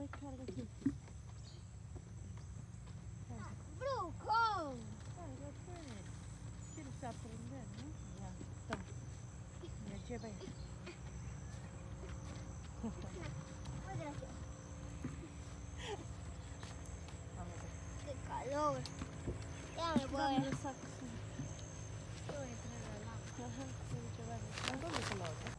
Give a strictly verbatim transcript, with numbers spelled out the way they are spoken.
carga aquí. Carga. ¡Brujo! Carga pues. ¿Quieres aprender, no? Ya, toma. Ya, lleva eso. Muy gracioso. Vamos a ver. ¡Qué calor! Ya me voy. Dame los sacos. Yo voy a traer la lámpara. Ajá, sí, llevar. ¿Dónde está la otra?